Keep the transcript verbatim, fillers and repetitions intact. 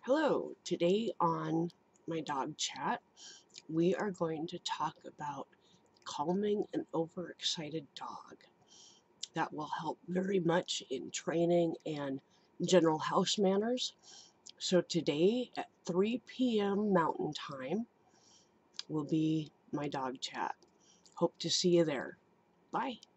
Hello, today on my dog chat, we are going to talk about calming an overexcited dog. That will help very much in training and general house manners. So, today at three p m Mountain Time will be my dog chat. Hope to see you there. Bye.